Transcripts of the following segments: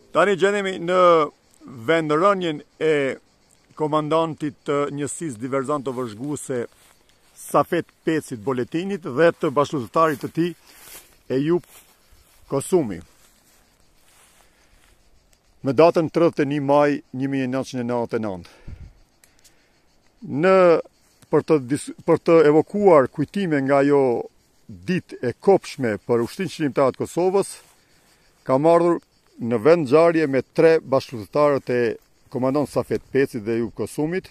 Tani gjendemi në vendrënien e komandantit të Njësisë Diverzanto Vëzhguese Safet Peci Boletinit dhe të bashkëluftëtarit të tij Ejup Kosumi. Me datën 31 maj 1999. Për të evokuar kujtime nga ajo ditë e kopshme për Ushtrinë Qëndrimtare të Kosovës, kam ardhur në vend ngjarje me 3 bashkëluftëtarët e komandant Safet Peci dhe Ejup Kosumit,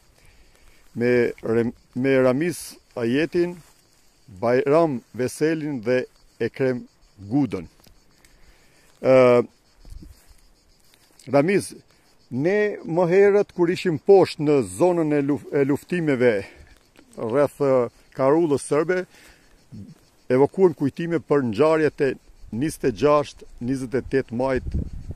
me Ramiz Ajetin, Bajram Veselin dhe Ekrem Gudën. Ramiz, ne më herët kur ishim poshtë në zonën e luftimeve rreth Karullës sërbe, evokuan kujtime për ngjarjet e 26-28 majt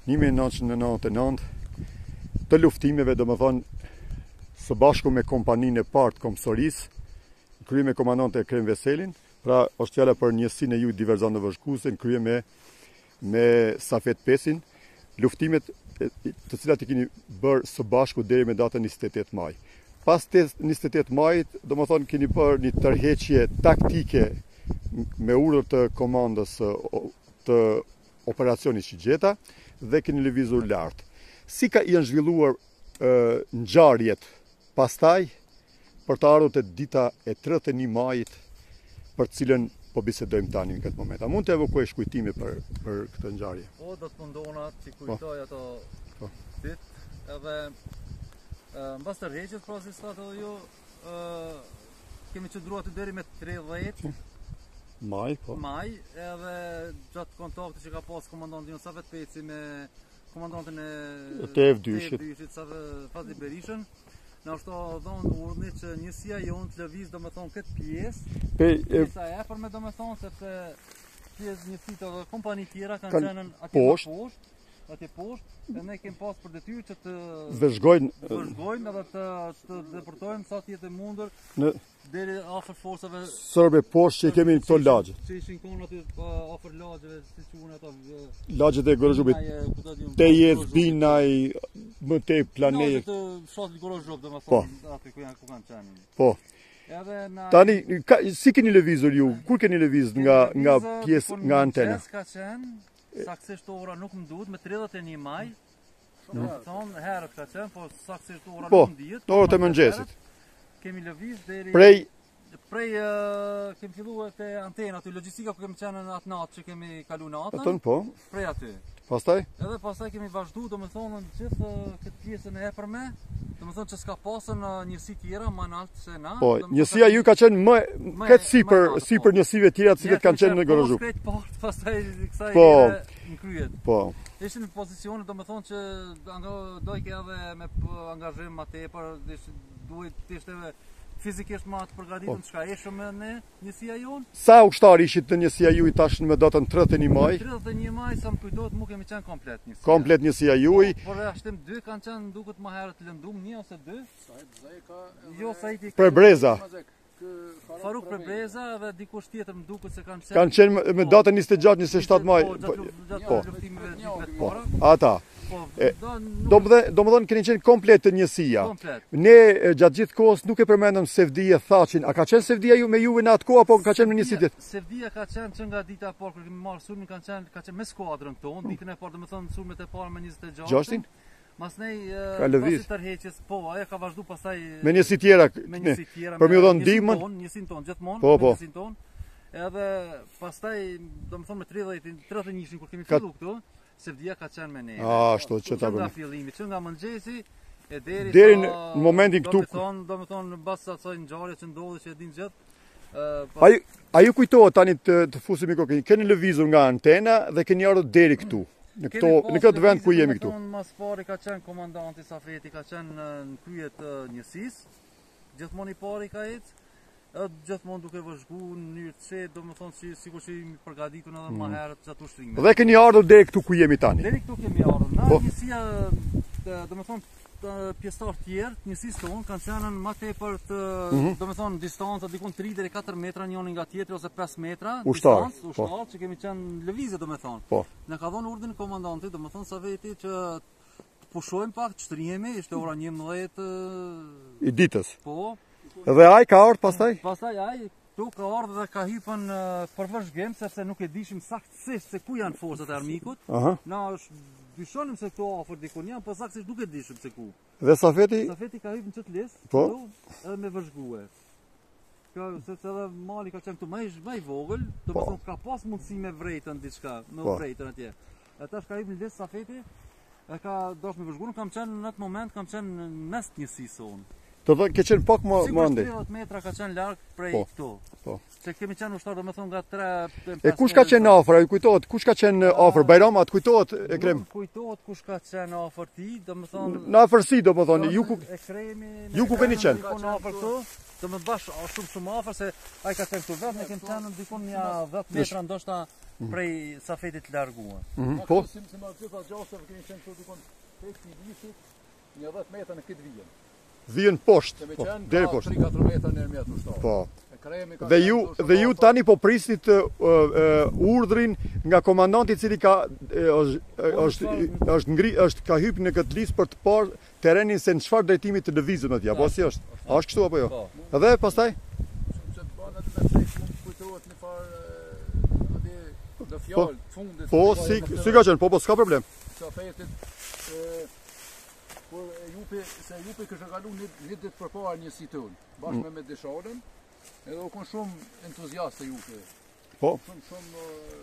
1999 të luftimeve, domethënë së bashku me kompaninë e partë kombësorisë, krye me komandante Ekrem Veselin, pra është fjala për Njësinë e NJ.D-V Vëzhguese, krye me Safet Pecin, luftimet të cilat i keni bërë së bashku deri me datën 28 maj. Pas 28 majit, domethënë keni bërë një tërheqje taktike me urdhër të komandës të operacionit Qigjeta dhe keni lëvizur lart. Si janë zhvilluar ngjarjet pastaj për të ardhur te dita e 31 majit, për cilën po bisedojmë tani në këtë moment? A mund të evokojsh kujtime për këtë ngjarje? Po, do të mundona të kujtoj ato ditë, edhe mbas tërheqjes, pra si sa të ju, kemi qëndruar aty deri me 30 Maj, po. Maj, edhe gjatë kontaktit që ka pas komandantin Safet Peci me komandantin e TF2 Fazli Berishën, na është dhënë urdhni që njësia jonë të lëviz domethënë këtë pjesë. Pjesa e afërme domethënë sepse pjesë njësitë dhe kompani tjera kanë qenë atje poshtë, dhe ne kemi pas për detyrë që të vëzhgojnë edhe të deportojmë sa të jetë mundur deri afër forcave sërbe poshtë që kemi këto lagje. Që ishin konë aty afër lagjeve, si quhen ato lagjet e Gorozhupit. TF2 nai më tej planet. Të fshatit Gorozhup, domethënë aty ku kanë qenë. Po. Tani si keni lëvizur ju? Kur keni lëvizur nga pjesë nga antena? Ka qenë saktësisht ora nuk më duhet, me 31 maj. Domethënë herët ka qenë, po saktësisht ora nuk më dihet. Po, orët e mëngjesit. Kemi lëviz deri prej kemi filluar te antena, aty logjistika ku kemi qenë në atë natë që kemi kaluar natën. Atën po. Prej aty. Pastaj? Edhe pastaj kemi vazhduar domethënë gjithë këtë pjesën e hepërme, domethënë që s'ka pasën njësi tjera më lart se na. Po, njësia ju ka qenë më këtë sipër njësive tjera të cilët kanë qenë në Gorozhup. Pastaj kësaj në kryet. Po. Ishin në pozicione domethënë që dojke edhe me angazhim më tepër, duhet të ishte fizikisht më të përgatitur të shka eshëm në njësia jonë. Sa ushtari ishit të njësia ju i tash me datën 31 maj? 31 maj, sa më kujtohet, mu kemi qenë komplet njësia. Komplet njësia juj. Por ashtim 2 kanë qenë duket më herët të lëndum, 1 ose 2. Jo, Saiti. Prebreza. Faruk Prebreza dhe dikush tjetër më duket se kanë qenë. Kanë qenë me datën 26-27 maj. Po, po. Ata. Domethënë keni qenë komplet të njësia. Ne gjatë gjithë kohës nuk e përmendëm Sevdia thacin. A ka qenë Sevdia ju me juve në atë kohë apo ka qenë në njësi tjetër? Sevdia ka qenë që nga dita e parë kur kemi marrë sulmin, ka qenë me skuadrën tonë, ditën e parë domethënë sulmet e para me 26. Masnej pas tërheqjes, po, ajo ka vazhdu pastaj me njësi tjera. Për më dhënë ndihmën, njësin tonë gjithmonë, po. njësin tonë. Edhe pastaj domethënë me 31-shin kur kemi filluar këtu, Sevdia ka qenë me ne. Ashtu që ta bëjmë. Nga fillimi, që nga mëngjesi e deri në momentin këtu. Domethënë mbas asaj ngjarje që ndodhi që e din gjithë. A ju kujtohet tani të fusemi kokën? Keni lëvizur nga antena dhe keni ardhur deri këtu. Në këtë vend ku jemi këtu. Mas pari ka qenë komandanti Safeti, ka qenë në krye të njësisë. Gjithmonë i pari ka ecë. Gjithmonë duke vëzhgu në mënyrë të qetë, domethënë sikur që jemi përgatitur edhe më herët gjatë ushtrimet. Dhe keni ardhur deri këtu ku jemi tani. Deri këtu kemi ardhur. Na njësia, domethënë pjesëtar tjerë të njësisë tonë kanë qenë më tepër të, domethënë distanca dikon 3 deri 4 metra njëri nga tjetri ose 5 metra distancë, ushtar që kemi qenë lëvizje domethënë. Po. Na ka dhënë urdhën komandanti, domethënë Safeti që të pushojmë pak, të shtrihemi, ishte ora 11 i ditës. Po. Dhe ai ka ardhur pastaj? Pastaj ai këtu ka ardhur dhe ka hyrën për Vëzhguese, sepse nuk e dishim saktësisht se ku janë forcat e armikut. Na dyshonim se këtu afër dikun janë, po saktësisht nuk e dishim se ku. Dhe Safeti ka hyrë në çet listë, po, edhe me Vëzhguese. Sepse edhe mali ka qenë këtu më i vogël, domethënë ka pas mundësi me vrejtën diçka, me vrejtën atje. Atash ka hyrë në listë Safeti, e ka dashur me Vëzhguesin, kam qenë në atë moment, kam qenë në mes të njësisë unë. Do të ke qenë pak më ande. 30 metra ka qenë larg prej këtu. Po. Se kemi qenë ushtar domethënë nga 3. E kush ka qenë afër? Ai kujtohet, kush ka qenë afër? Bajram atë kujtohet Ekrem? Kujtohet kush ka qenë afër ti, domethënë në afërsi domethënë, ju ku Ekremi. Ju ku keni qenë? Në afër këtu, domethënë bash shumë afër se ai ka qenë këtu vetë, ne kemi qenë dikon ja 10 metra ndoshta prej Safetit të larguar. Po. Si më gjitha gjasë kemi qenë këtu dikon tek Vizitë, një 10 metra në këtë vijën. Vjen poshtë, deri poshtë. 3-4 metra në mjet ushtar. Po. Dhe ju tani po prisnit urdhrin nga komandanti i cili ka është ka hyrë në këtë listë për të parë terrenin se në çfarë drejtimi të lëvizet atje, apo si është? A është kështu apo jo? Edhe pastaj Se të bën atë me tek kujtohet në far atë në fjalë fundit. Po, si ka qenë, po s'ka problem. Safetit por Ejupi kështë kalu një ditë përpara Njësie tonë, bashkë me dëshorën, edhe u konë shumë entuziast Ejupi. Po. Shumë,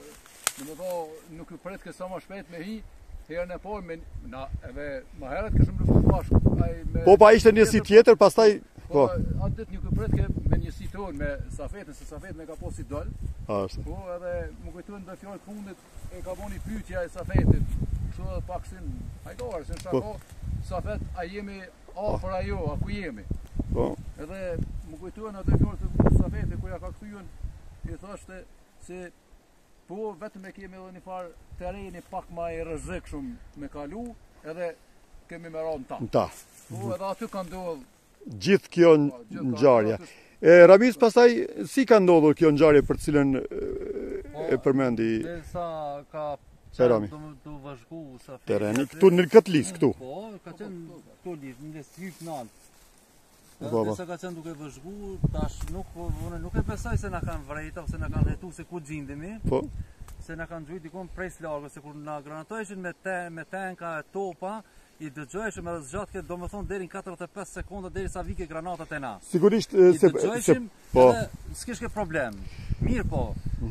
nuk ju pret kësa ma shpejt me hi, herën e parë, edhe ma herët këshëm luftu bashkë. Po, pa ishte Njësie tjetër, pastaj... Po, atë ditë nuk ju pret me Njësie tonë, me Safetin, se Safetin e ka posi dol. Po, edhe më kujtojnë dhe fjallë fundit, e ka boni pyetja e Safetit, kështu edhe pak sin hajdarë, sin shako, Safet, a jemi afër ajo, a ku jemi? Po. Edhe më kujtojnë atë fjallë të Safetit, ku ja ka këthyën, i thoshte se po vetëm e kemi edhe një farë tereni pak ma i rrezik shumë me kalu, edhe kemi me ra në ta. Po, edhe aty ka ndodhë gjithë kjo ngjarje. Ramiz, pastaj si ka ndodhur kjo ngjarje për cilën e përmendi? Derisa ka Rami. Tu Vëzhguese tereni këtu në këtë listë këtu. Po, ka qenë këtu listë, në listë hyp nalt. Po. Derisa ka qenë duke vëzhguar, tash nuk e besoj se na kanë vrejta ose na kanë hetu se ku gjindemi. Po. Se na kanë gjujt dikon prej largës, se kur na granatojshin me tanka e topa, i dëgjojshim edhe zgjat këtë domethënë deri në 45 sekonda derisa vike granatat e na. Sigurisht se po s'kish ke problem. Mirë po.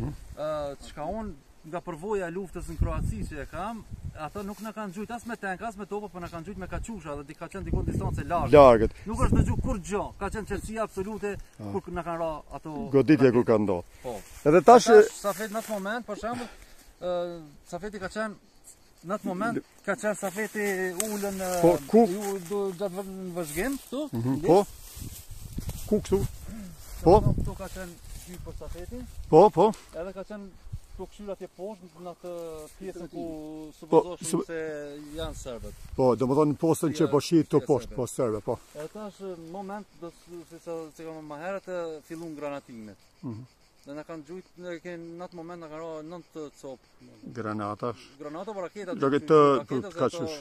Çka unë nga përvoja e luftës në Kroaci që e kam, ata nuk na kanë gjujt as me tank, as me topa, po na kanë gjujt me kaçusha dhe ka qenë dikon distancë largët. Nuk është dëgju kur gjë, ka qenë qetësia absolute kur na kanë ra ato goditje kur ka ndodhur. Po. Edhe tash Safet në atë moment, për shembull, Safeti ka qenë në atë moment ka qenë Safeti ulën ju do gjatë në Vëzhgues këtu. Po. Ku këtu? Po. Këtu ka qenë hyrë për Safetin. Po. Edhe ka qenë këtu këshyra atje poshtë në atë pjesën ku supozoshëm se janë serbët. Po, domethënë postën që po shihet këtu poshtë, po serbë, po. E tash moment do se kam më herët fillun granatimet. Dhe na kanë gjujt në atë moment na kanë ra 9 copë. Granata apo raketa. Raketa kaçush.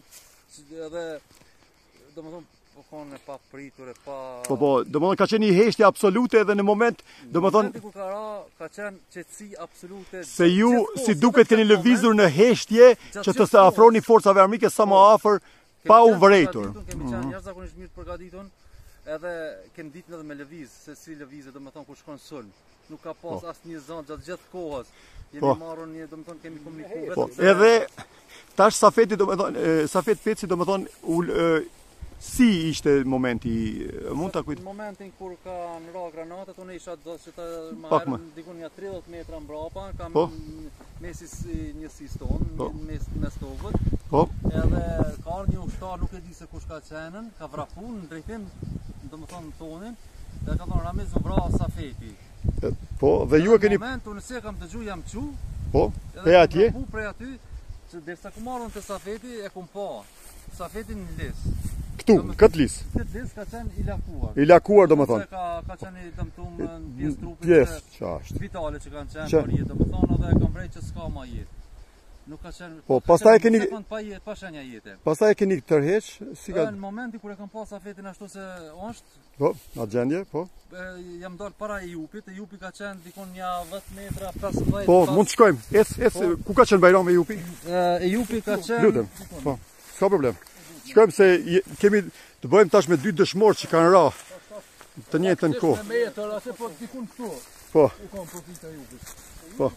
Edhe domethënë po kanë pa pritur e pa. Po, domethënë ka qenë një heshtje absolute edhe në moment, domethënë kur ka qenë qetësi absolute. Se ju si duket keni lëvizur në heshtje që të se afroni forcave armike sa më afër pa u vërejtur. Kemi qenë jashtëzakonisht mirë përgatitur, edhe kemi ditë edhe me lëviz, se si lëvizet domethënë kur shkon sul. Nuk ka pas asnjë zonë gjatë gjithë kohës. Jemi marrur një domethënë kemi komunikuar vetëm. Po, edhe tash Safeti domethënë Safet Peci domethënë si ishte momenti, mund ta kujt? Momentin kur kanë ra granatat, unë isha që ta marrë dikun ja 30 metra mbrapa, kam mesis Njësisë tonë, mes tokët. Po. Edhe ka ardhur një ushtar, nuk e di se kush ka qenën, ka vrapun në drejtim, domethënë tonin, dhe ka thonë Ramiz u vra Safeti. Po, dhe ju e keni... Në moment, unë se kam dëgju jam qu. Po, prej atje? Prej aty, që derisa ku marrën të Safeti, e kum pa. Safetin lis. Këtu, këtë lis. Këtë lis ka qenë i lakuar. I lakuar domethënë. Ka qenë i dëmtuar në pjesë trupit. Pjesë, ç'është. Vitale që kanë qenë për jetë, domethënë edhe kanë vrejtë që s'ka më jetë. Nuk ka qenë. Po, pastaj keni pa shenja jete. Pastaj keni tërheq, si ka. Në momentin kur e kam pas Safetin ashtu se është. Po, në gjendje, po. Jam dalë para Ejupit, Ejupi ka qenë dikon një 10 metra, 15. Po, mund të shkojmë. Ku ka qenë Bajram Ejupi? Ejupi ka qenë. Lutem. Po, s'ka problem. Shkojmë se kemi të bëjmë tash me dy dëshmorë që kanë ra të njëjtën kohë. Me metër, ase po dikun këtu. Po. U kam profit Ejupit. Po.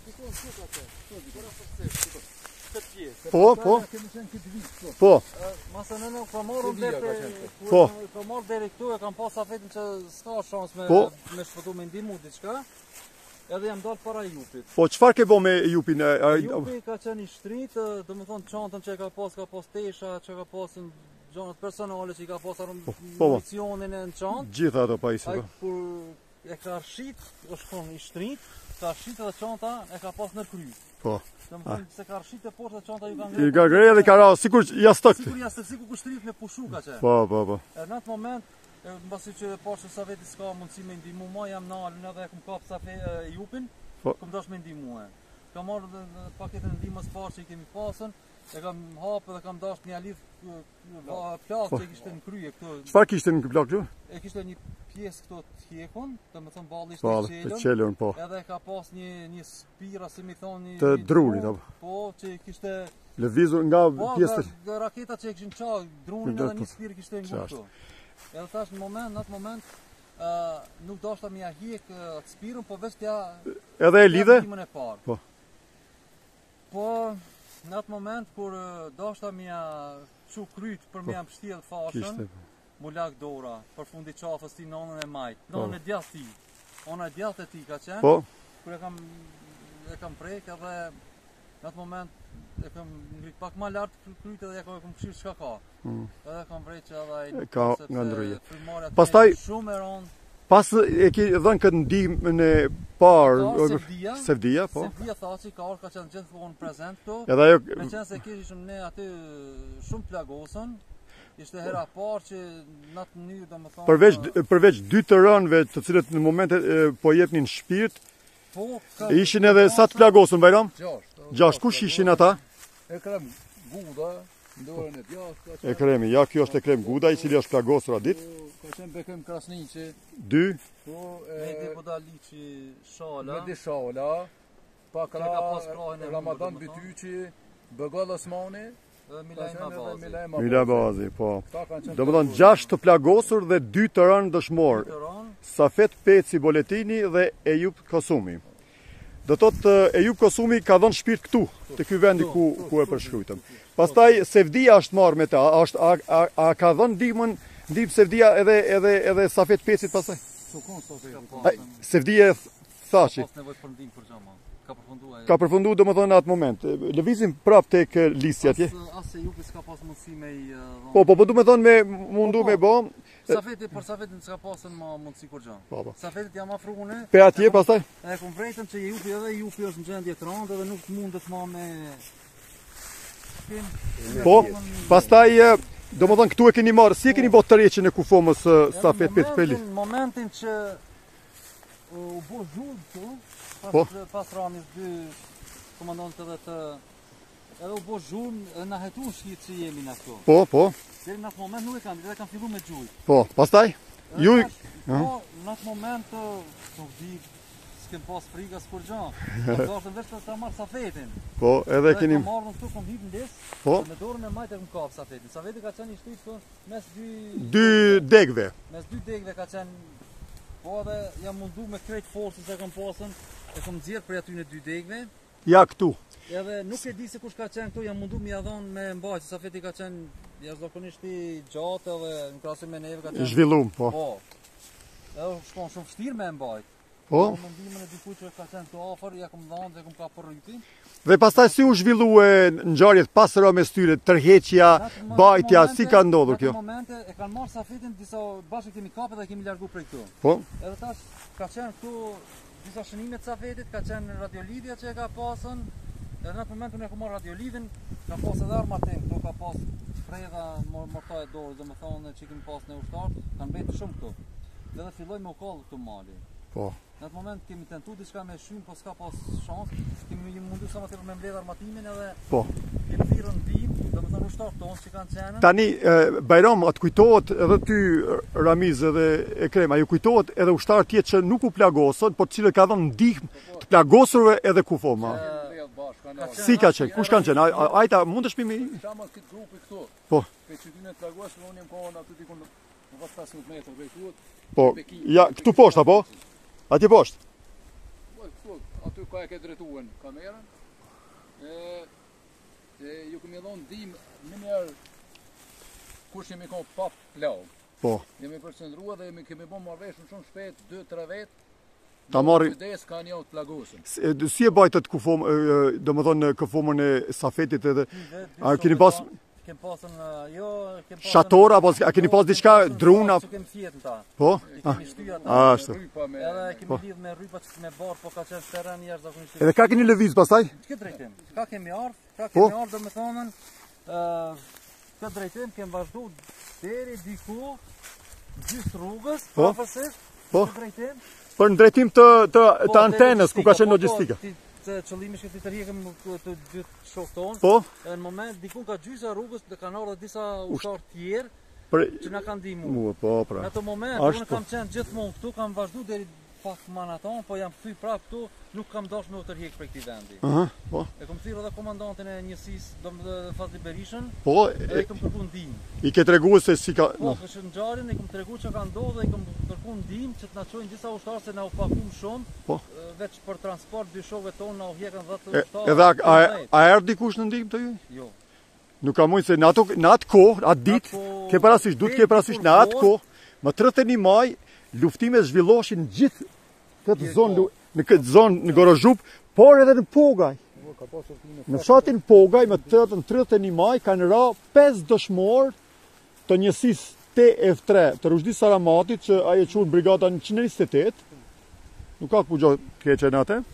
Po. Po. Masa në ka marrë deri ka marrë deri këtu e kam pas Safetin që s'ka shans me shpëtu me ndihmu diçka. Edhe jam dalë para Ejupit. Po çfarë ke bë me Ejupin? Ejupi ka qenë i shtrit, domethënë çantën që ka pas tesha, që ka pas gjonat personale që i ka pas municionin në çantë. Gjithë ato pa isë. Kur e ka rshit, është kon i shtrit, ka rshit edhe çanta e ka pas në kry. Po. Domethënë se ka rshit e poshtë çanta ju kanë ngre. I ka ngre edhe ka ra sikur jastëk. Sikur jastëk, sikur kushtrit me pushu ka qenë. Po. Në atë moment mbasi që pashë Safeti s'ka mundësi me ndihmu më, jam nalën edhe kum kap Ejupin, kum dash me ndihmue. Kam marrë paketën e ndihmës parë që i kemi pasën, e kam hapë dhe kam dash një lidh plak që kishte në krye këtu. Çfarë kishte në plak këtu? E kishte një pjesë këtu të hjekun, domethënë balli ishte të qelën, po. Edhe ka pas një spira, si mi thoni, të drurit apo. Po, që kishte lëvizur nga pjesë të raketa që e kishin çaj, drurin edhe një spirë kishte ngurë. Edhe thash në atë moment nuk dashta mja hjek atë spirën, po veç t'ja edhe e lidhe? Po, në atë moment kur dashta mja çu kryt për mja pështjell fashën, mu lag dora për fundi qafës ti nonën e majt, nonën e djathtë ti. Ona e djathtë e ti ka qenë. Po. Kur e kam prek edhe në atë moment e kam ngrit pak më lart kryt edhe ja kam këshir çka ka. Edhe kam vrejt që edhe ai ka ngandruje. Pastaj shumë e rond. Pas e ke dhënë këtë ndihmën e parë Sevdia, po. Sevdia thaçi ka qenë gjithmonë prezant këtu. Edhe ajo meqense se kishim ne aty shumë plagosën. Ishte hera parë që në atë mënyrë domethënë përveç dy të rënëve të cilët në momente po jepnin shpirt. Po, ishin edhe sa të plagosën Bajram? 6. Kush ishin ata? Ekrem Guda, ndorën e djathtë. Ekremi, ja kjo është Ekrem Guda i cili është plagosur atë ditë. Ka qenë Bekem Krasniqi. 2. Po, Mehdi Budaliçi Shala. Mehdi Shala. Pakra Ramadan Bityçi, Begall Osmani. Mila Bazi, po. Domethënë 6 të plagosur dhe 2 të rënë dëshmorë. Safet Peci Boletini dhe Ejup Kosumi. Do thotë Ejup Kosumi ka dhënë shpirt këtu, te ky vendi ku e përshkruajtëm. Pastaj Sevdia është marrë me ta, a ka dhënë ndihmën Sevdia edhe Safet Pecit pastaj? Sevdia thaçi. Ka përfunduar domethënë atë moment. Lëvizim prap tek lisja atje. As Ejupi s'ka pas mundësi me Po, domethënë me mundu me bë. Safetin s'ka pasën më mundësi kur gjë. Safetit jam afruane. Pe atje pastaj? E kam vërtetën që Ejupi është në gjendje të rëndë dhe nuk mundet më me Po, pastaj domethënë këtu e keni marrë, si e keni bërë tërheqjen e kufomës Safet Peci? Në momentin që u bë zhurmë këtu, pas Ramiz 2 komandantët edhe u bë zhurmë edhe na hetu shqit që jemi në këtu. Po. Deri në atë moment nuk e kam, edhe kam filluar me gjujt. Po, pastaj? Ju Po, në atë moment nuk di s'kem pas frikë as kur gjë. Dashëm vetë ta marr Safetin. Po, edhe keni marrën këtu kom hip në des. Po. Me dorën e majt e kam kap Safetin. Safeti ka qenë i shtrit këtu mes dy degëve. Mes dy degëve ka qenë. Po edhe jam mundu me krejt forcën që kam pasën, e kam nxjerr për aty në dy degëve. Ja këtu. Edhe nuk e di se kush ka qenë këtu, jam mundu më ia dhon me mbajtje. Safeti ka qenë jashtëzakonisht i gjatë edhe në krahasim me neve ka qenë zhvillum, po. Edhe shkon shumë vështirë me mbajt. Po. Mendimin e dikujt që ka qenë këtu afër, ja kam dhënë dhe kam kapur rrytin. Dhe pastaj si u zhvillue ngjarjet pas rëmës tyre, tërheqja, bajtja, si ka ndodhur kjo? Në momente e kanë marrë Safetin disa bashkë kemi kapur dhe kemi larguar prej këtu. Po. Edhe tash ka qenë këtu disa shënime të Safetit, ka qenë radiolidhja që e ka pasën. Edhe në atë moment unë e kam marrë radiolidhin, ka pas edhe armatën, këtu ka pas rredha morta e dorës, domethënë që kemi pas në ushtar, kanë mbetur shumë këtu. Dhe filloi me u koll këtu mali. Po. Në atë moment kemi tentuar diçka me shym, po s'ka pas shans. Kemi munduar sa më tepër me mbledh armatimin edhe po. Kemi thirrën ndihmë, domethënë ushtarët tonë që kanë qenë. Tani Bajram, atë kujtohet edhe ty Ramiz edhe Ekrem, ju kujtohet edhe ushtarë tjetër që nuk u plagosën, por të cilët ka dhënë ndihmë të plagosurve edhe kufor ma. Si ka qenë? Kush kanë qenë? Ajta mund të shpimi? Shama këtë grupi këtu. Po. Pe qytetin e plagosur unë jam kohën aty diku në 15 metra prej këtu. Po. Ja, këtu poshtë apo? Atje poshtë. Po, këtu, aty ka e ke drejtuar kamerën. Ju kemi dhënë ndihmë në njerë kush jemi kohë pa plag. Po. Jemi përqendruar dhe kemi bërë marrëveshje shumë shpejt 2-3 vetë. Ta marri. Kujdes kanë jau të plagosën. Si e bajtët kufom, domethënë kufomën e Safetit edhe a keni pas kem pasën jo, kem pasën shator apo a keni pas diçka druna? Kem fjetën ta. Po? Kemi shtyja ta. Ashtu. Edhe kemi lidh me rrypa me bar, po ka qenë terren jashtëzakonisht. Edhe ka keni lëviz pastaj? Këtë drejtim. Ka kemi ardhur, domethënë këtë drejtim kem vazhduar deri diku gjys rrugës, afërsisht. Po. Këtë drejtim. Për në drejtim të antenës, ku ka qenë logjistika. Qëllimi është të tërhiqem të dy shokët tonë. Po. Në moment diku ka gjysë rrugës dhe kanë ardhur disa ushtarë tjerë që na kanë ndihmuar. Po, pra. Në atë moment unë kam qenë gjithmonë këtu, kam vazhduar deri pak manaton, po jam kthy prapë këtu, nuk kam dashur me u tërhiq prej këtij vendi. Po. E kam thirrur edhe komandantin e Njësisë, domethënë Fazli Berishën. Po. E kam kërkuar ndihmë. I ke treguar se si ka. Po, në ngjarjen e kam treguar çka ka ndodhur dhe i kam kërkuar ndihmë që të na çojnë disa ushtarë se na u pakuam shumë. Po. Veç për transport dy shokëve tonë na u hjekën 10 ushtarë. Edhe a erdhi dikush në ndihmë të ju? Jo. Nuk ka mundë se në atë kohë, atë ditë, ke parasysh, duhet ke parasysh në atë kohë, më 31 maj, luftimet zhvilloshin gjithë këtë zonë, në këtë zonë në Gorozhup, por edhe në Pogaj. Në fshatin Pogaj, më 31 maj, kanë ra 5 dëshmorë të njësisë TF2 të Ruzhdisë Saramatit, që aje qunë brigada 128, nuk ka ku gjohë keqe në atë.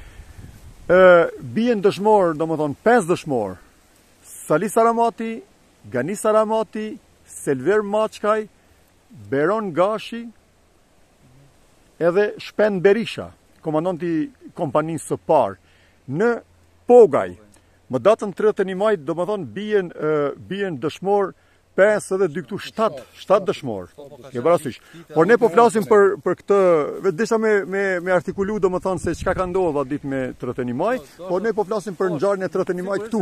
Bien dëshmorë, do më thonë, 5 dëshmorë. Sali Saramati, Gani Saramati, Selver Machkaj, Beron Gashi, edhe Shpen Berisha, komandanti kompanisë së parë, në Pogaj. Më datën 31 maj, do më thonë, bien dëshmorë 5 edhe 2 këtu 7 dëshmorë. Ke parasysh. Por ne po flasim për këtë, desha me artikulu do më thonë se çka ka ndodhur atë ditë me 31 maj, por ne po flasim për ngjarjen e 31 maj këtu.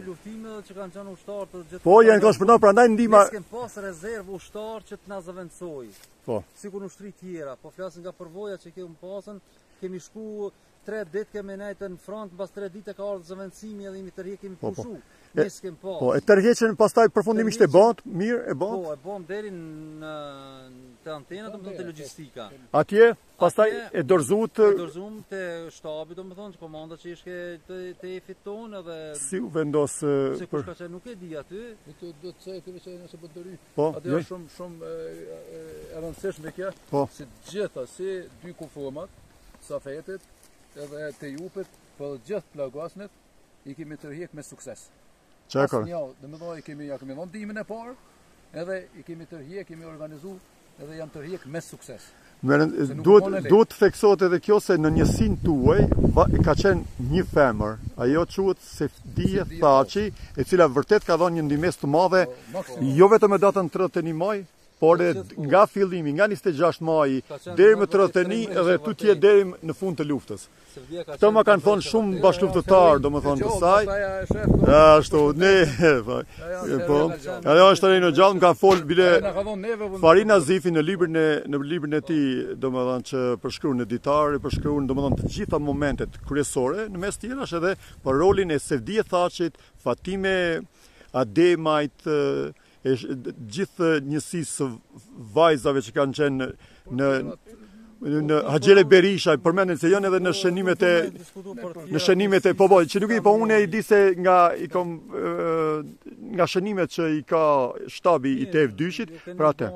Po, janë transportuar prandaj ndihma. Ne kemi pas rezervë ushtar që të na zëvendësoj. Po. Sikur ushtri tjera, po flasim nga përvoja që kemi pasën, kemi shku 3 ditë kemi nejtë në front, pas 3 ditë ka ardhur zëvendësimi edhe imi tërheq kemi pushu. Po, e tërheqjen pastaj përfundimisht e bën, mirë e bën. Po, e bën deri në te antena, domethënë te logjistika. Atje, pastaj e dorëzuam te shtabi, domethënë komanda që ishte te TF2 tonë edhe si u vendos se kush ka qenë nuk e di aty. Do të thëjë se nëse po dëri. Po, atë është shumë e rëndësishme kjo, si gjitha si dy kufomat, Safetit edhe te Ejupit, po gjithë plagosnit i kemi tërhiq me sukses. Çakor. Jo, domethënë kemi dhënë ndihmën e parë, edhe i kemi tërhiq, kemi organizuar edhe janë tërhiq me sukses. Duhet të theksohet edhe kjo se në njësinë tuaj ka qenë një femër, ajo quhet Sefdie Thaçi, e cila vërtet ka dhënë një ndihmë të madhe, jo vetëm me datën 31 maj, por nga fillimi, nga 26 maj deri më 31 edhe tutje deri në fund të luftës. Këto më kanë thonë shumë bashkëluftëtarë, domethënë kësaj. Ashtu, ne. Po. Ajo është rënë gjallë, më ka fol bile Farina Zifi në librin e tij, domethënë që përshkruan editari, përshkruan domethënë të gjitha momentet kryesore, në mes tjerash edhe për rolin e Sefdie Thaçit, Fatime Ademajt, gjithë njësisë vajzave që kanë qenë në në Haxhele Berisha, përmendin se janë edhe në shënimet e po, që nuk po unë i di se nga shënimet që i ka shtabi i TF2-shit, pra atë.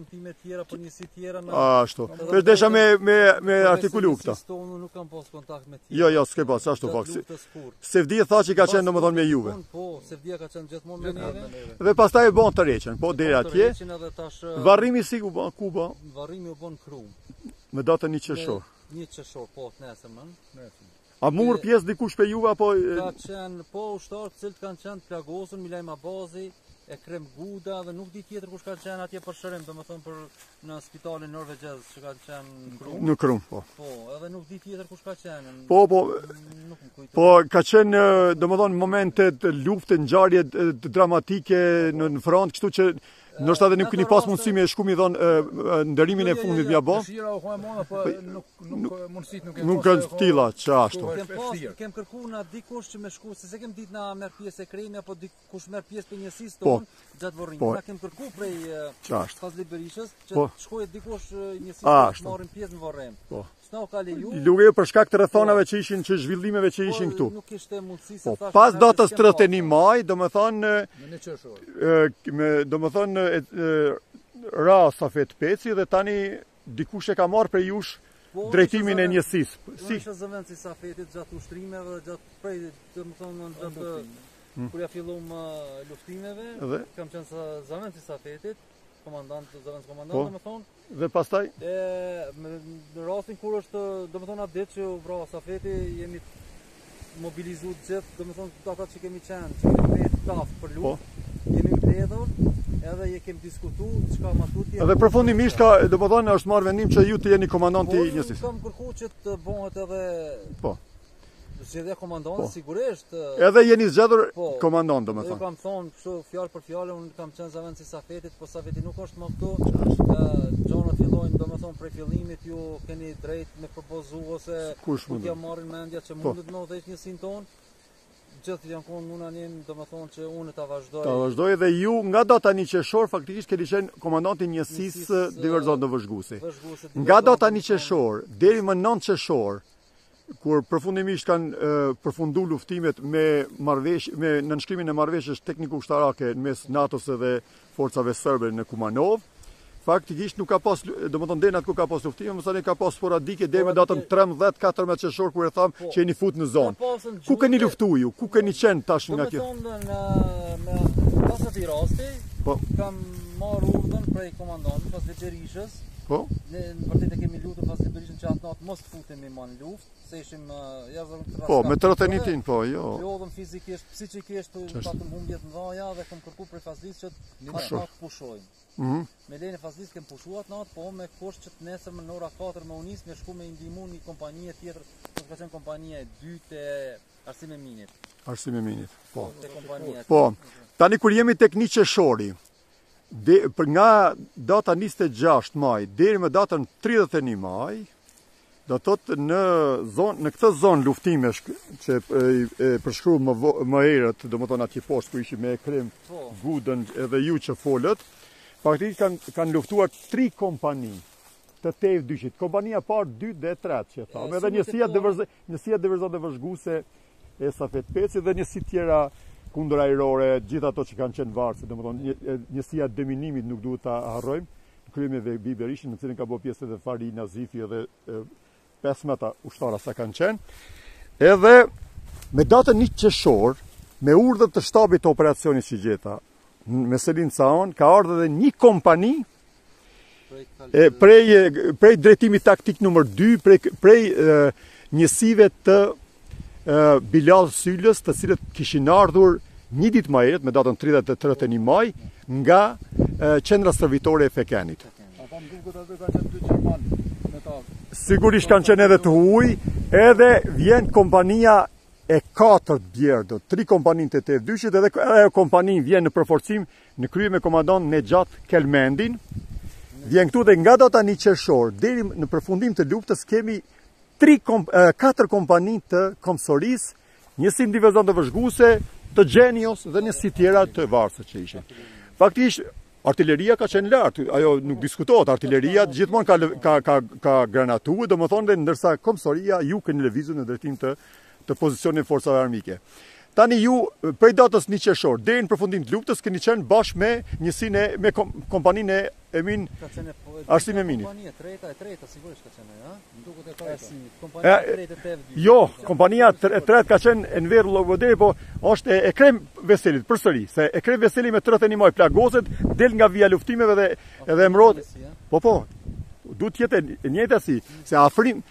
Ashtu. Për desha me artikulu këta. Jo, s'ke pas, ashtu pak. Sevdia tha që ka qenë domethënë me juve. Po, Sevdia ka qenë gjithmonë me neve. Dhe pastaj e bon të reqen, po deri atje. Varrimi si ku ba? Varrimi u bon Krum. Me datën 1 qershor. 1 qershor, po, nesërmën. A mur pjesë dikush për juve apo? Ka qenë, po, ushtarë cilët kanë qenë plagosur, Milaj Mabazi, Ekrem Guda dhe nuk di tjetër kush kanë qenë atje për shërim, domethënë për në spitalin norvegjez që kanë qenë në Krum. Në Krum, po. Po, edhe nuk di tjetër kush ka qenë. Po, ka qenë domethënë momentet lufte, ngjarje dramatike në front, kështu që ndoshta edhe nuk keni pas mundësi me shku mi dhon ndërimin e fundit mja bo. Nuk kanë stilla që ashtu. Kem kërkuar na dikush që më shku, se kem ditë na merr pjesë e Kremi apo dikush merr pjesë për njësisë tonë gjatë varrimit. Na kem kërkuar prej Fazli Berishës që shkojë dikush njësisë të marrin pjesë në varrim. S'na ka leju. Luge për shkak të rrethonave që ishin, që zhvillimeve që ishin këtu. Nuk kishte mundësi se tash. Pas datës 31 maj, domethënë ra Safet Peci dhe tani dikush e ka marrë prej jush drejtimin e njësisë. Si ishte zëvendës i Safetit gjatë ushtrimeve, gjatë prej, domethënë gjatë kur ja fillum luftimeve, kam qenë zëvendës i Safetit, zëvendës komandant domethënë. Dhe pastaj në rastin kur është domethënë atë ditë që u vra Safeti, jemi mobilizuar gjithë, domethënë ata që kemi qenë taft për luftë, jemi mbledhur, edhe je kemi diskutuar çka më tutje. Edhe përfundimisht ka, domethënë është marrë vendim që ju të jeni komandanti i njësisë. Kam kërkuar që të bëhet edhe zgjedhja komandantit sigurisht. Edhe jeni zgjedhur komandant domethënë. Ju kam thonë kështu fjalë për fjalë, unë kam qenë zëvendës i Safetit, po Safeti nuk është më këtu. Gjonat fillojnë domethënë prej fillimit, ju keni drejt me propozu ose t'ja marrin mendja që mundet në udhëheq njësinë tonë. Gjithë janë konë unanim, domethënë që unë ta vazhdoj. Ta vazhdoj dhe ju nga data 1 qershor faktikisht keni qenë komandanti Njësisë Diverzanto Vëzhguese. Nga data 1 qershor deri më 9 qershor, kur përfundimisht kanë përfunduar luftimet me nënshkrimin e marrëveshjes tekniko-ushtarake mes NATO-s dhe forcave serbe në Kumanov, faktikisht nuk ka pas, domethënë deri atë ku ka pas luftime, mësoni ka pas sporadike deri me datën 13-14 qershor kur e tham që jeni fut në zonë. Ku keni luftuar ju? Ku keni qenë tash nga kjo? Domethënë pas atij rasti, kam marrë urdhën prej komandantit Fazli Berishës. Po. Në vërtetë kemi lutur Fazli Berishën që atë natë mos futemi më në luftë, se ishim jashtë. Po, me 31 po, jo. Lodhëm fizikisht, psiqikisht, patëm humbje të mëdha dhe kam kërkuar prej Fazlis që të pushojmë. Me lejnë e Fazlis kem pushuat natë, po me kusht që të nesër në ora 4 me unis me shku me ndihmu një kompanie tjetër, që ka qenë kompania e dytë e Arsime Minit. Arsime Minit, po. Po, tani kur jemi tek 1 qershori, nga data 26 maj deri me datën 31 maj, do thotë në këtë zonë luftimesh që e përshkruaj më herët, domethënë atje poshtë ku ishim me Ekrem Gudën edhe ju që folët, faktikisht kanë luftuar 3 kompani të TF2-shit, kompania parë, 2 dhe 3 që thamë, edhe Njësia Diverzanto Vëzhguese e Safet Peci dhe njësi tjera kundër ajrore, gjithë ato që kanë qenë varëse, domethënë njësia deminimit nuk duhet ta harrojmë, kryemi dhe Berishin, në cilin ka bërë pjesë edhe Fari Nazifi edhe 15 ushtara sa kanë qenë. Edhe me datën 1 qershor, me urdhër të shtabit të operacionit që gjeta, me Selin Caon, ka ardhur edhe një kompani prej drejtimit taktik numër 2, prej njësive të Bilal Sylës, të cilët kishin ardhur një ditë më herët, me datën 31 maj, nga qendra servitore e Fekenit. Sigurisht kanë qenë edhe të huaj, edhe vjen kompania e 4 bjerdë, 3 kompanin të TF2-shit, edhe ajo kompanin vjen në përforcim në krye me komandant Nejat Kelmendin. Vjen këtu dhe nga data 1 qershor deri në përfundim të luftës kemi 4 kompani të Komsoris, Njësinë Diverzanto Vëzhguese, të Gjenios dhe njësi tjera të varëse që ishin. Faktikisht, Artilleria ka qenë lartë, ajo nuk diskutohet, artilleria gjithmonë ka granatuar, domethënë dhe ndërsa komsoria ju keni lëvizur në drejtim të pozicionit forcave armike. Tani ju, prej datës 1 qershor, deri në përfundim të luftës, keni qenë bashkë me njësinë, me kompaninë e Emin Arsim Emini. Kompania e treta, sigurisht ka qenë, ha? Duket e treta. Kompania e tretë TF2. Jo, kompania e tretë ka qenë Enver Llogoderi, po është e Ekrem Veselit, përsëri, se Ekrem Veseli me 31 maj plagoset, del nga vija luftimeve dhe edhe emrohet. Po, duhet të jetë e njëjta si, se afrim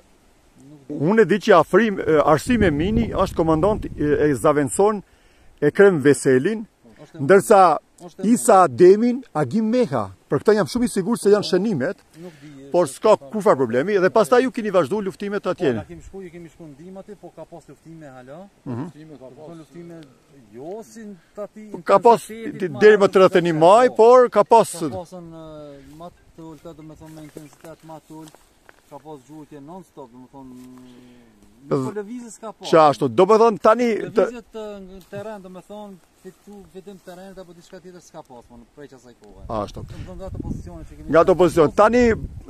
unë e di që Arsim Emini është komandant e zavenson Ekrem Veselin, ndërsa Isa Demin Agim Meha. Për këtë jam shumë i sigurt se janë shënimet, por s'ka kufar problemi, dhe pastaj ju keni vazhduar luftimet atje. Po, kemi shku ndim aty, po ka pas luftime hala. Luftime jo si tati. Ka pas deri më 31 maj, por ka pas më të ulta, domethënë me intensitet më të ulët. Ka pas gjutje non-stop, domethënë nuk lëvizjes ka pas. Çashtu, domethënë tani lëvizjet në terren, domethënë fitim terrenit apo diçka tjetër s'ka pas, po prej asaj kohe. Ashtu. Nga ato pozicione që kemi. Nga ato pozicione. Tani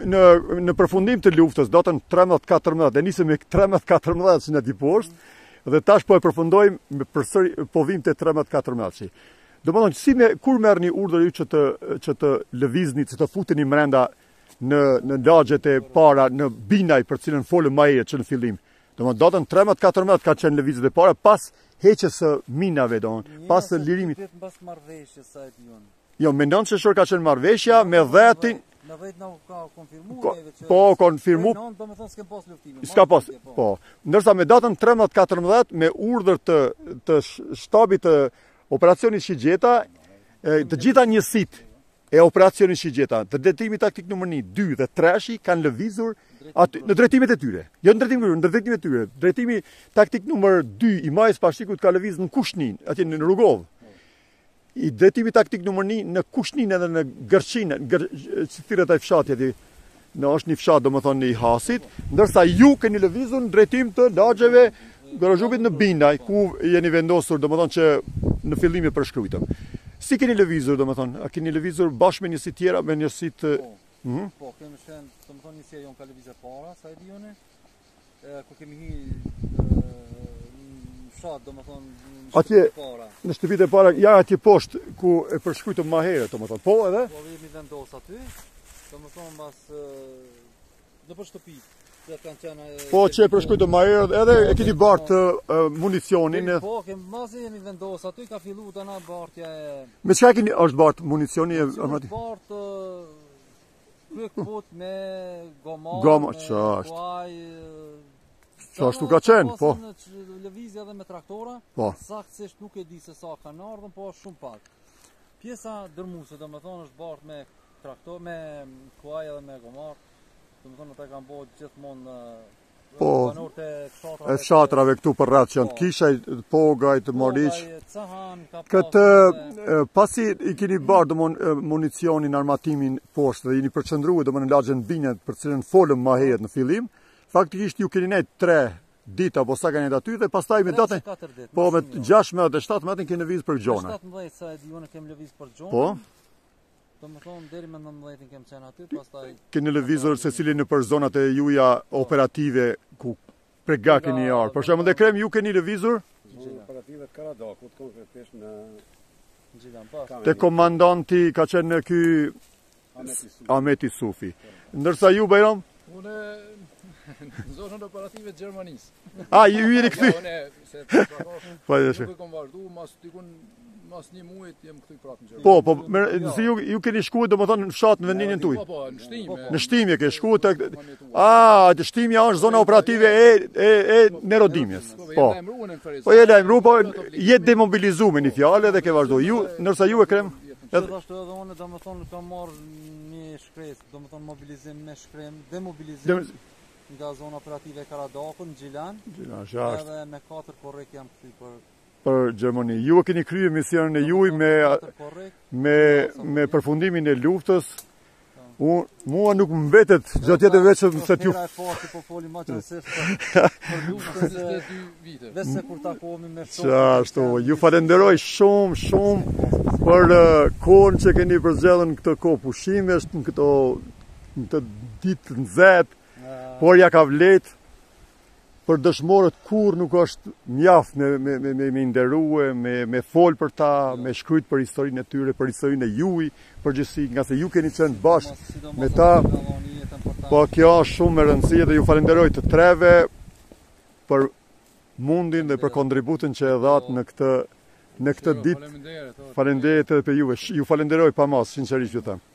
në përfundim të luftës, datën 13-14, e nisëm me 13-14 që në di poshtë, dhe tash po e përfundojmë përsëri po vim te 13-14. Domethënë kur merrni urdhër ju që të lëvizni, që të futeni brenda në lagjet e para në Binaj për cilën folëm më herët që në fillim. Domethënë datën 13-14 ka qenë lëvizjet e para pas heqjes së minave, pas lirimit. Pas marrëveshjes sa e diun. Jo, me 9 qershor ka qenë marrëveshja, me 10-in në 10 na ka konfirmuar që po konfirmu. Domethënë s'kem pas luftime. S'ka pas, po. Ndërsa me datën 13-14 me urdhër të shtabit të operacionit Shigjeta, të gjitha njësitë e operacionit Shigjeta, të drejtimi taktik numër 1, 2 dhe 3 kanë lëvizur në drejtimet e tyre. Jo në drejtimet e tyre. Drejtimi taktik numër 2 i majës pashikut ka lëviz në Kushnin, atje në Rugov. I drejtimi taktik numër 1 në Kushnin edhe në Gërçin, si thirret ai fshati aty. Është një fshat domethënë i Hasit, ndërsa ju keni lëvizur në drejtim të lagjeve Gorozhupit në Binaj, ku jeni vendosur domethënë që në fillim e përshkruajtëm. Si keni lëvizur, domethënë? A keni lëvizur bashkë me njësi tjera, me njësit Po, kemi qenë, domethënë njësia jon ka lëvizje para, sa e di unë. Ku kemi hi fshat, domethënë atje në shtëpitë e para, ja atje poshtë ku e përshkruajtëm më herët, domethënë. Po, edhe? Po, jemi vendos aty. Domethënë mbas në shtëpi. Po që e përshkujtë më herët, edhe e kiti bartë municionin. Po, masi jemi vendos aty, ka fillu të na bartja e... Me çka keni është bartë municioni e armati? Bartë kryekput me gomar, kuaj... Qashtu ka qenë, po. Lëvizja dhe me traktora, saktësisht nuk e di se sa kanë ardhën, po shumë pak. Pjesa dërmuese, domethënë është bartë me traktor, me kuaj edhe me gomar. Domethënë ata kanë bërë gjithmonë banorët e fshatrave këtu për rreth që janë të Kishaj, Pogaj, të Moriq. Këtë pasi i keni barë municionin, armatimin poshtë dhe jeni përqendruar domethënë në lagjen Binjat për cilën folëm më herët në fillim, faktikisht ju keni nejt 3 ditë apo sa kanë aty dhe pastaj me datën po me 16 dhe 17 keni lëviz për gjona. 17 sa e di unë kem lëviz për gjona. Po. Domethënë deri me 19 kem qenë aty, pastaj keni lëvizur secili në për zonat e juaja operative ku prega keni ardhur. Për shembull Ekrem ju keni lëvizur operative të Karadakut konkretisht në te komandanti ka qenë ky Ahmeti Sufi. Ndërsa ju Bajram? Unë në zonën operative të Gjermanisë. Ju jeni këthy? Po, nuk e kam vazhdu, mas një muajt jem këtu prapë në Gjermani. Po, si ju keni shkuar domethënë në fshat në vendinin tuaj? Po, në shtime. Në shtime ke shkuar tek shtimja është zona operative e Nerodimjes. Po. Po je lajmëruar, po je demobilizuar me një fjalë dhe ke vazhduar. Ju, ndërsa ju Ekrem? Gjithashtu edhe unë domethënë kam marrë një shkresë, domethënë mobilizim me shkrem, demobilizim nga zona operative Karadakut në Gjilan. Edhe me 4 korrek jam këtu për Gjermani. Ju e keni kryer misionin e juaj me përfundimin e luftës Mua nuk më mbetet gjatë jetë veçëm se t'ju... Mira e pasi po foli ma qënësisht për luftën se 2 vite. Dhe se kur takohemi me shokë. Qashtu, ju falenderoj shumë për kohën që keni përzgjedhën këtë kohë pushimesh, në këtë ditë nxehtë, por ja ka vlet. Për dëshmorët kur nuk është mjaft me nderue, me fol për ta, me shkryt për historinë e tyre, për historinë e juaj, përgjithësi, nga se ju keni qenë bashkë me ta. Po kjo është shumë me rëndësi dhe ju falenderoj të treve për mundin dhe për kontributin që e dhatë në këtë ditë. Falenderoj edhe për juve. Ju falenderoj pa mas, sinqerisht ju them.